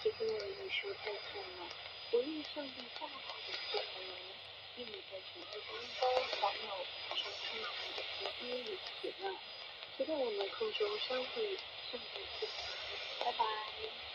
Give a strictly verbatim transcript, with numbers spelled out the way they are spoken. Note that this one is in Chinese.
今天为你说再见了，我愿上帝大大的赐福你，愿你在整个中都享有充充满的福音与喜乐。期待我们空中相会，上帝赐福你，拜拜。